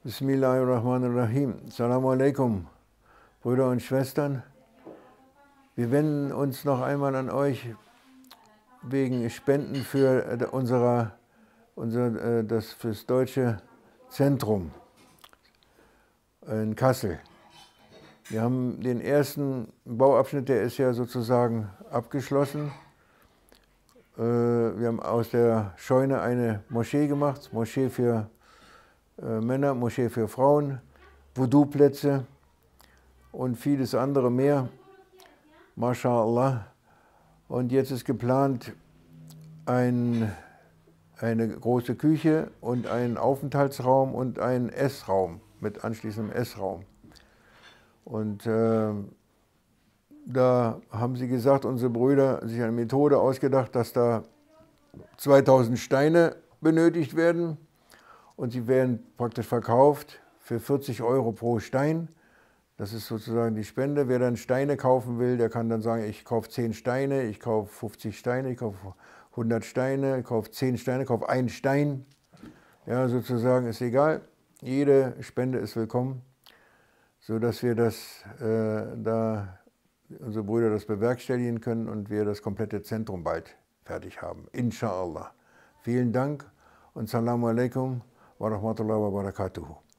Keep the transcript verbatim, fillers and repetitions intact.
Bismillahirrahmanirrahim. Assalamu alaikum, Brüder und Schwestern. Wir wenden uns noch einmal an euch wegen Spenden für unserer, unser, das, für das Deutsche Zentrum in Kassel. Wir haben den ersten Bauabschnitt, der ist ja sozusagen abgeschlossen. Wir haben aus der Scheune eine Moschee gemacht, Moschee für Männer, Moschee für Frauen, Wudu-Plätze und vieles andere mehr. MashaAllah. Und jetzt ist geplant ein, eine große Küche und ein Aufenthaltsraum und ein Essraum mit anschließendem Essraum. Und äh, da haben sie gesagt, unsere Brüder, sich eine Methode ausgedacht, dass da zweitausend Steine benötigt werden. Und sie werden praktisch verkauft für vierzig Euro pro Stein. Das ist sozusagen die Spende. Wer dann Steine kaufen will, der kann dann sagen, ich kaufe zehn Steine, ich kaufe fünfzig Steine, ich kaufe hundert Steine, ich kaufe zehn Steine, ich kaufe einen Stein. Ja, sozusagen ist egal. Jede Spende ist willkommen, sodass wir das, äh, da unsere Brüder das bewerkstelligen können und wir das komplette Zentrum bald fertig haben. Inshallah. Vielen Dank und Assalamu alaikum wa rahmatullahi wa barakatuhu.